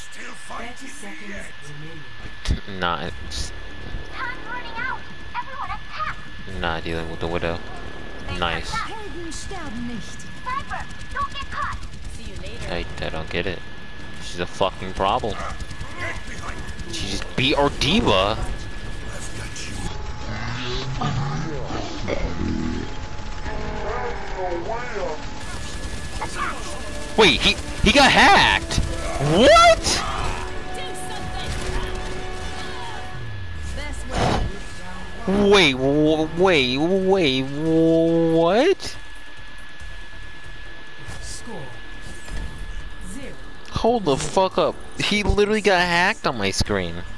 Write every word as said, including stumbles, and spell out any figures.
thirty seconds remaining. Not, Time's running out. Everyone attack. not dealing with the widow. Nice. Helden sterben nicht. Sniper, don't get caught. See you later. I, I don't get it. She's a fucking problem. She just beat our diva. Wait, he he got hacked. What? Wait, w wait, wait, what? Score zero. Hold the fuck up. He literally got hacked on my screen.